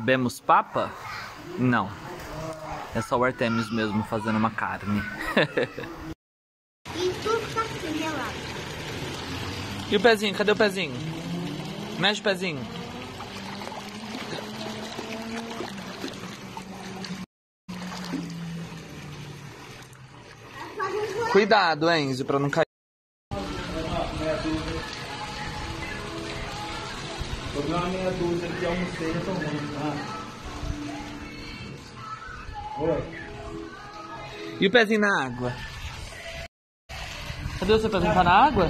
Habemos papa? Não. É só o Artemis mesmo fazendo uma carne. E tudo tá gelado. E o pezinho? Cadê o pezinho? Mexe o pezinho. Cuidado, Enzo, pra não cair. Eu vi uma meia dúzia de almocei, eu tô ruim, tá? Oi. E o pezinho na água? Cadê o seu pezinho? Tá na água?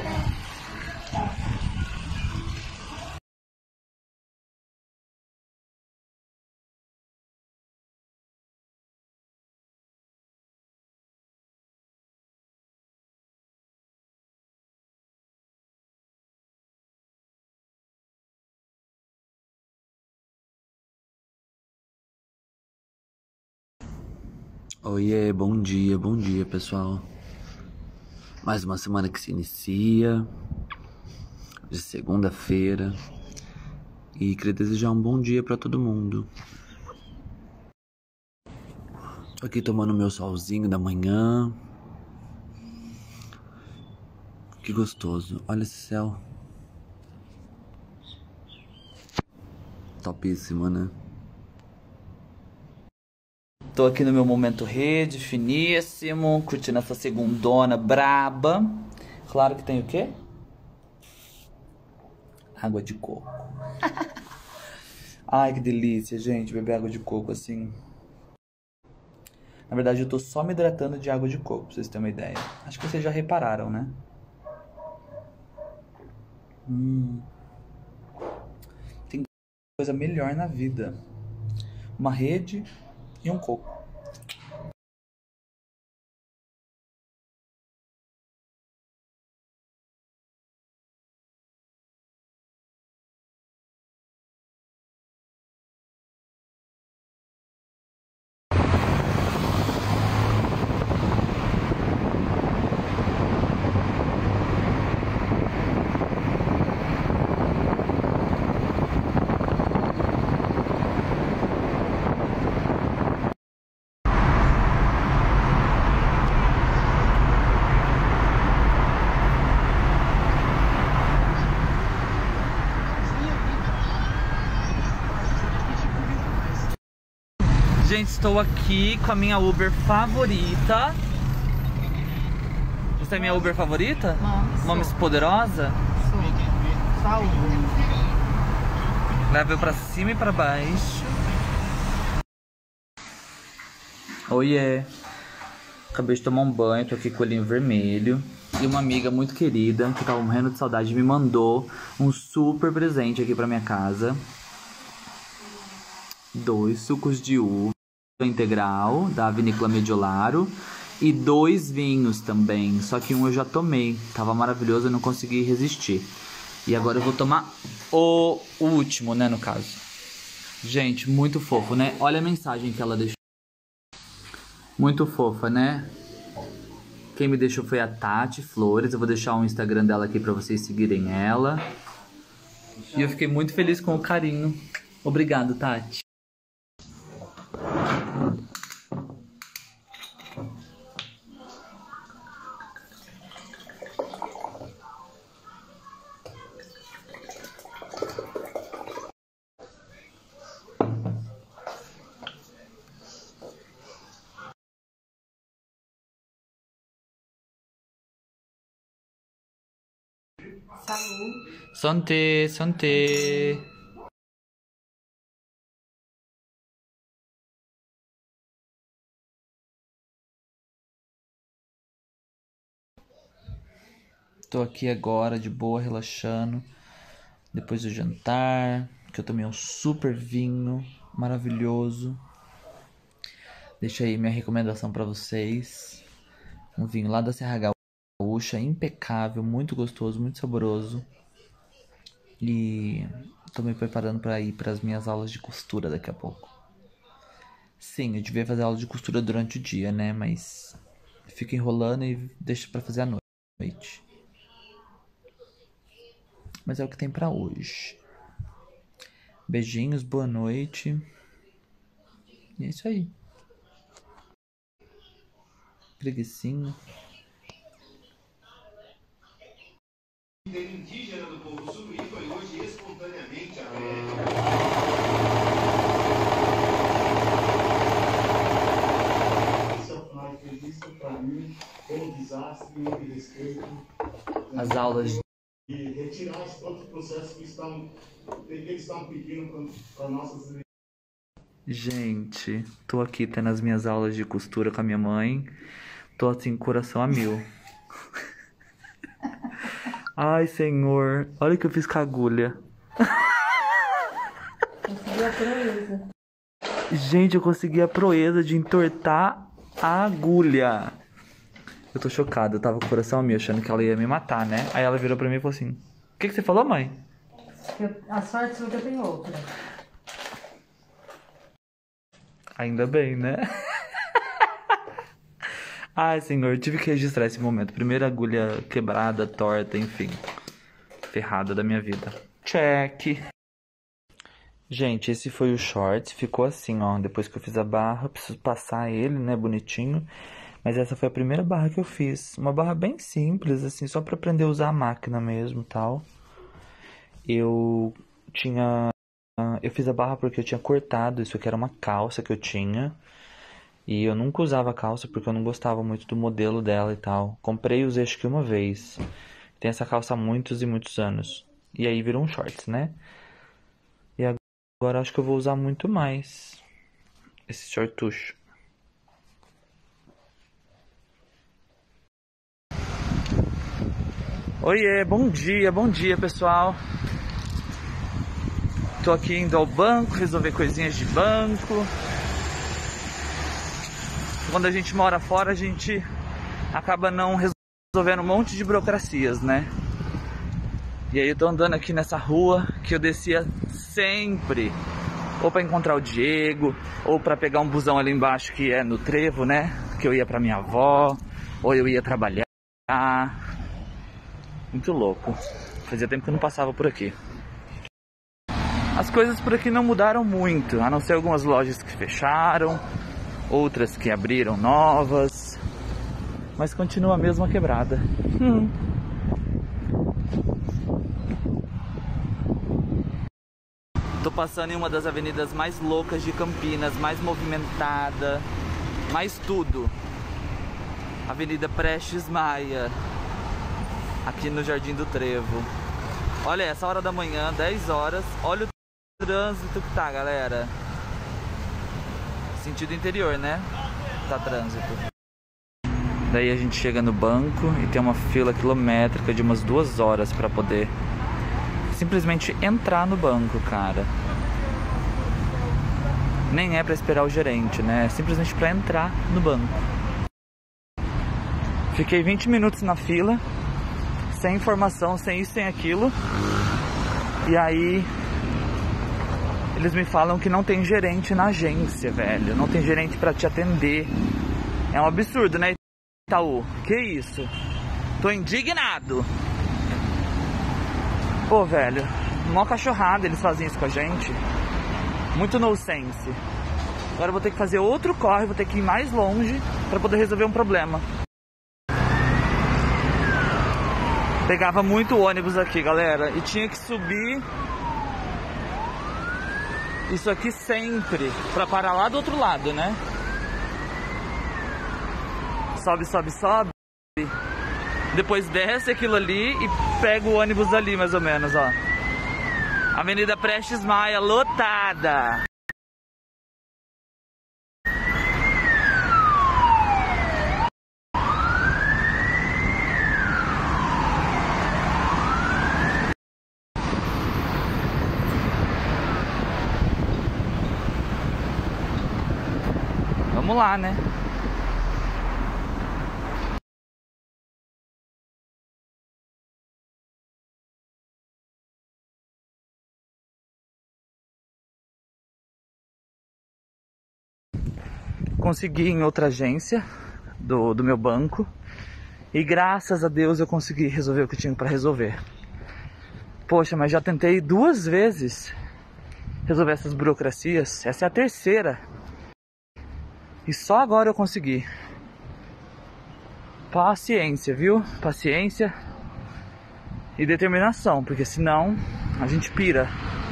Oiê, bom dia pessoal. Mais uma semana que se inicia, de segunda-feira. E queria desejar um bom dia pra todo mundo. Tô aqui tomando meu solzinho da manhã. Que gostoso, olha esse céu. Topíssimo, né? Tô aqui no meu momento rede, finíssimo, curtindo essa segundona braba. Claro que tem o quê? Água de coco. Ai, que delícia, gente, beber água de coco assim. Na verdade, eu tô só me hidratando de água de coco, pra vocês terem uma ideia. Acho que vocês já repararam, né? Tem coisa melhor na vida. Uma rede e um coco. Gente, estou aqui com a minha Uber favorita. Você é minha Uber favorita? Moms poderosa? Saúde. Leva eu pra cima e pra baixo. Oiê. Acabei de tomar um banho, tô aqui com o olhinho vermelho. E uma amiga muito querida, que tava morrendo de saudade, me mandou um super presente aqui pra minha casa. 2 sucos de uva integral da Vinícola Mediolaro e 2 vinhos também, só que um eu já tomei, tava maravilhoso, eu não consegui resistir. E agora eu vou tomar o último, né, no caso. Gente, muito fofo, né? Olha a mensagem que ela deixou. Muito fofa, né? Quem me deixou foi a Tati Flores. Eu vou deixar o Instagram dela aqui pra vocês seguirem ela. E eu fiquei muito feliz com o carinho. Obrigado, Tati. Saúde. Santé, santé. Tô aqui agora de boa, relaxando. Depois do jantar, que eu tomei um super vinho maravilhoso. Deixa aí minha recomendação pra vocês. Um vinho lá da Serra Gaúcha, impecável, muito gostoso, muito saboroso. E tô me preparando pra ir pras minhas aulas de costura daqui a pouco. Sim, eu devia fazer aula de costura durante o dia, né? Mas fico enrolando e deixo pra fazer à noite. Mas é o que tem pra hoje. Beijinhos, boa noite. E é isso aí. Preguicinha. Indígena do povo Suruí foi hoje espontaneamente para mim como desastre e um respeito. As aulas. E retirar os outros processos que eles estão pedindo para nossas. Gente, tô aqui tendo as minhas aulas de costura com a minha mãe. Tô assim, coração a mil. Ai, senhor. Olha o que eu fiz com a agulha. Conseguiu a proeza. Gente, eu consegui a proeza de entortar a agulha. Eu tô chocado. Eu tava com o coração a mil, achando que ela ia me matar, né? Aí ela virou pra mim e falou assim: o que você falou, mãe? A sorte sua que eu tenho outra. Ainda bem, né? Ai, senhor, tive que registrar esse momento. Primeira agulha quebrada, torta, enfim. Ferrada da minha vida. Check. Gente, esse foi o short. Ficou assim, ó. Depois que eu fiz a barra, preciso passar ele, né, bonitinho. Mas essa foi a primeira barra que eu fiz. Uma barra bem simples, assim, só pra aprender a usar a máquina mesmo, tal. Eu fiz a barra porque eu tinha cortado. Isso aqui era uma calça que eu tinha. E eu nunca usava calça porque eu não gostava muito do modelo dela e tal. Comprei e usei acho que uma vez. Tem essa calça há muitos e muitos anos. E aí virou um shorts, né? E agora acho que eu vou usar muito mais esse shortucho. Oiê, bom dia pessoal. Tô aqui indo ao banco, resolver coisinhas de banco. Quando a gente mora fora, a gente acaba não resolvendo um monte de burocracias, né? E aí eu tô andando aqui nessa rua que eu descia sempre, ou pra encontrar o Diego, ou pra pegar um busão ali embaixo que é no Trevo, né? Que eu ia pra minha avó, ou eu ia trabalhar. Muito louco. Fazia tempo que eu não passava por aqui. As coisas por aqui não mudaram muito, a não ser algumas lojas que fecharam, outras que abriram novas, mas continua a mesma quebrada. Tô passando em uma das avenidas mais loucas de Campinas, mais movimentada, mais tudo. Avenida Prestes Maia, aqui no Jardim do Trevo. Olha, essa hora da manhã, 10 horas, olha o trânsito que tá, galera. Sentido interior, né? Tá trânsito. Daí a gente chega no banco e tem uma fila quilométrica de umas 2 horas pra poder simplesmente entrar no banco, cara. Nem é pra esperar o gerente, né? É simplesmente pra entrar no banco. Fiquei 20 minutos na fila, sem informação, sem isso, sem aquilo. E aí eles me falam que não tem gerente na agência, velho. Não tem gerente pra te atender. É um absurdo, né, Itaú? Que isso? Tô indignado. Pô, velho, mó cachorrada eles fazem isso com a gente. Muito no sense. Agora eu vou ter que fazer outro corre, vou ter que ir mais longe pra poder resolver um problema. Pegava muito ônibus aqui, galera, e tinha que subir isso aqui sempre pra parar lá do outro lado, né? Sobe, sobe, sobe. Depois desce aquilo ali e pega o ônibus ali, mais ou menos, ó. Avenida Prestes Maia, lotada. Vamos lá, né? Consegui em outra agência do meu banco. E graças a Deus eu consegui resolver o que tinha pra resolver. Poxa, mas já tentei 2 vezes resolver essas burocracias. Essa é a terceira. E só agora eu consegui. Paciência, viu? Paciência e determinação, porque senão a gente pira.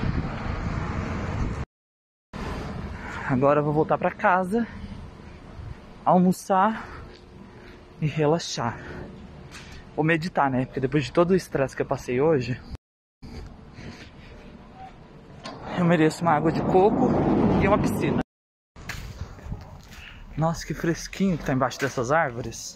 Agora eu vou voltar pra casa, almoçar e relaxar. Vou meditar, né? Porque depois de todo o estresse que eu passei hoje, eu mereço uma água de coco e uma piscina. Nossa, que fresquinho que tá embaixo dessas árvores.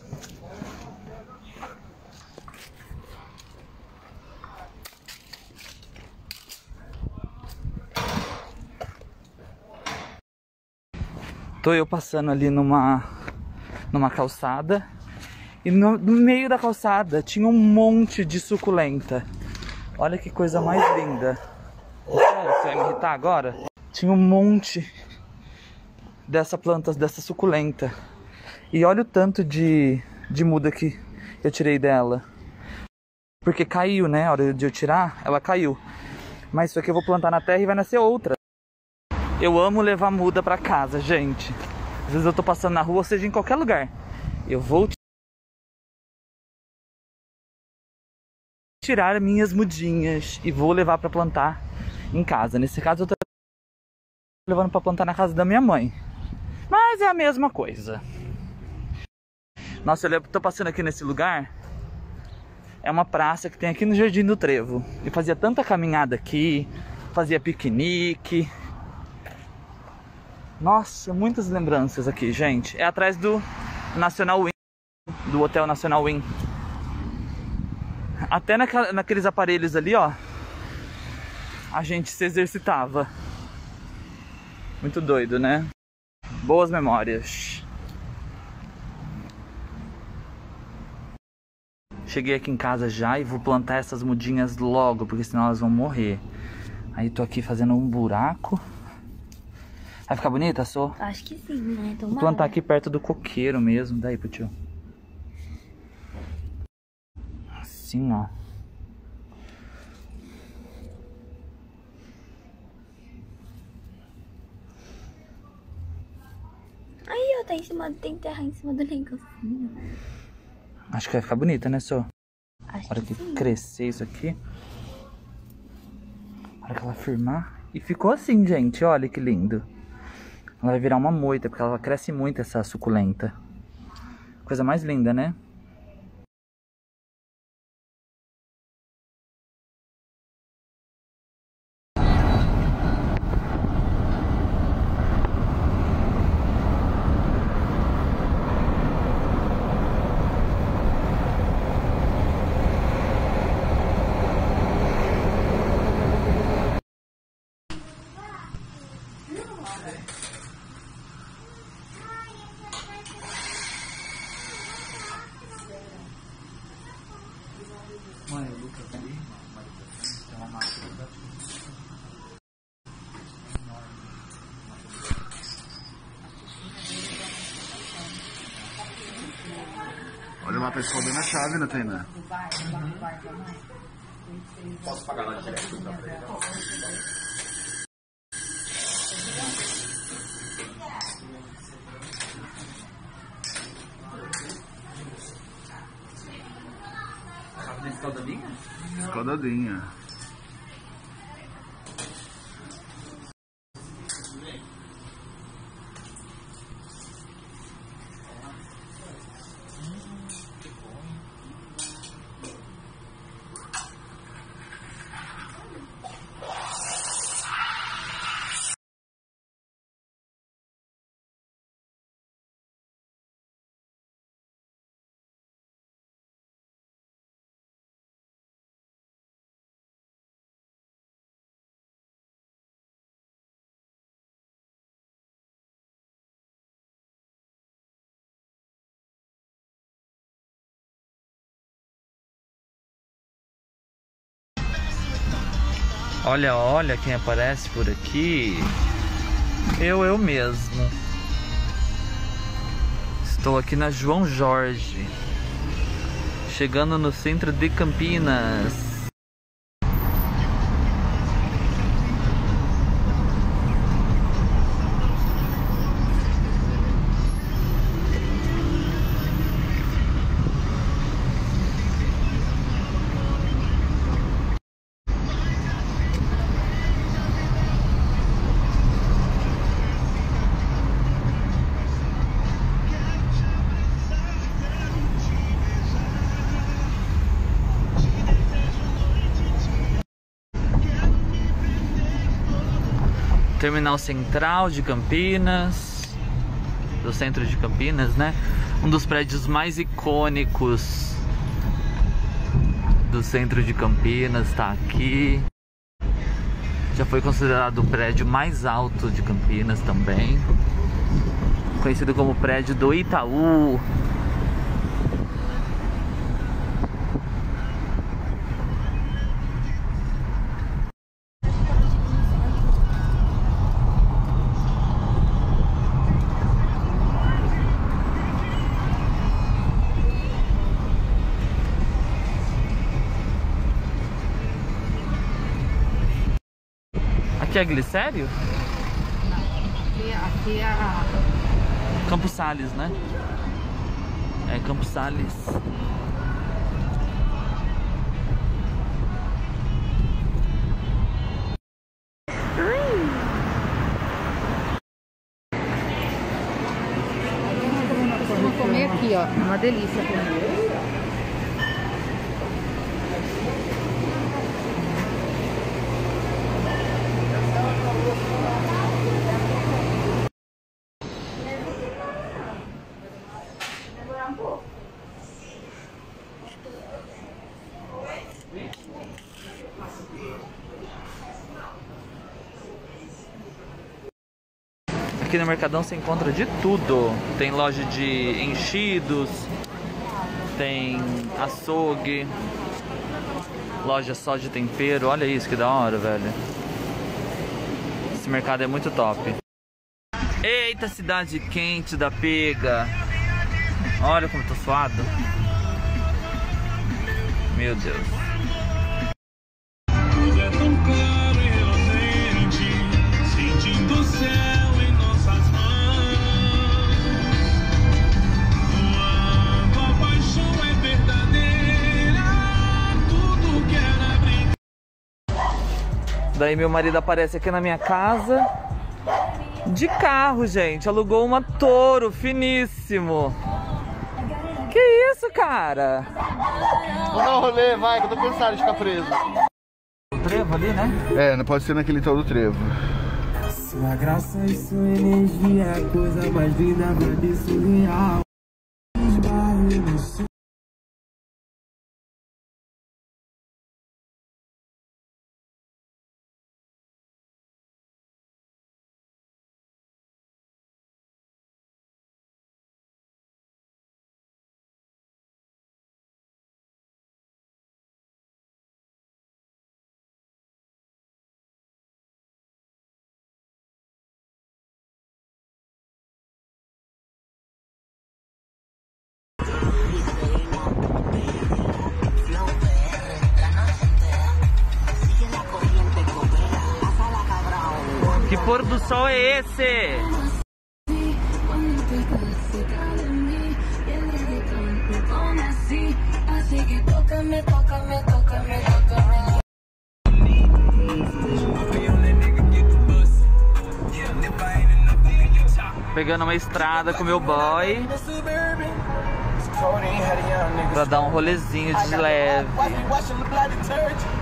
Tô eu passando ali numa calçada. E no meio da calçada tinha um monte de suculenta. Olha que coisa mais linda. Sério, você vai me irritar agora? Tinha um monte dessa planta, dessa suculenta. E olha o tanto de muda que eu tirei dela. Porque caiu, né? A hora de eu tirar, ela caiu. Mas isso aqui eu vou plantar na terra e vai nascer outra. Eu amo levar muda pra casa, gente. Às vezes eu tô passando na rua, ou seja, em qualquer lugar. Eu vou tirar minhas mudinhas e vou levar pra plantar em casa. Nesse caso eu tô levando pra plantar na casa da minha mãe. Mas é a mesma coisa. Nossa, eu tô passando aqui nesse lugar. É uma praça que tem aqui no Jardim do Trevo. Eu fazia tanta caminhada aqui, fazia piquenique. Nossa, muitas lembranças aqui, gente. É atrás do National Win, do Hotel National Win. Até naqueles aparelhos ali, ó, a gente se exercitava. Muito doido, né? Boas memórias. Cheguei aqui em casa já e vou plantar essas mudinhas logo, porque senão elas vão morrer. Aí tô aqui fazendo um buraco. Vai ficar bonita, Sô? Acho que sim, né? Tomara. Vou plantar aqui perto do coqueiro mesmo. Daí pro tio. Assim, ó. Aí, ó, tá em cima, tem terra em cima do negocinho. Acho que vai ficar bonita, né, Sô? Acho A hora que sim. crescer isso aqui. A hora que ela firmar. E ficou assim, gente. Olha que lindo. Ela vai virar uma moita, porque ela cresce muito, essa suculenta. Coisa mais linda, né? Mãe, o Lucas ali, tem uma máquina. Olha lá, tá escondendo a chave, né, Tainá? Posso pagar lá direto pra ele? Escaldadinha? Escondadinha. Olha, olha quem aparece por aqui. Eu mesmo. Estou aqui na João Jorge, chegando no centro de Campinas. Terminal Central de Campinas, do centro de Campinas, né? Um dos prédios mais icônicos do centro de Campinas tá aqui. Já foi considerado o prédio mais alto de Campinas também, conhecido como prédio do Itaú. Aqui é Glicério? Aqui é a... Campos Sales, né? É Campos Sales. Vou comer aqui, ó. Uma delícia comer. Aqui no Mercadão você encontra de tudo. Tem loja de enchidos, tem açougue, loja só de tempero. Olha isso, que da hora, velho. Esse mercado é muito top. Eita, cidade quente da pega. Olha como eu tô suado. Meu Deus. Tudo é tão claro e inocente, sentindo o céu em nossas mãos. Quando a paixão é verdadeira, tudo que era brincadeira. Daí meu marido aparece aqui na minha casa de carro, gente. Alugou uma Toro finíssimo. Que isso, cara? Vou dar um rolê, vai, que eu tô cansado de ficar preso. O trevo ali, né? É, não pode ser naquele tal do trevo. Sua graça e sua energia é a coisa mais linda, vibe surreal. Que pôr do sol é esse? Pegando uma estrada com meu boy pra dar um rolezinho de leve.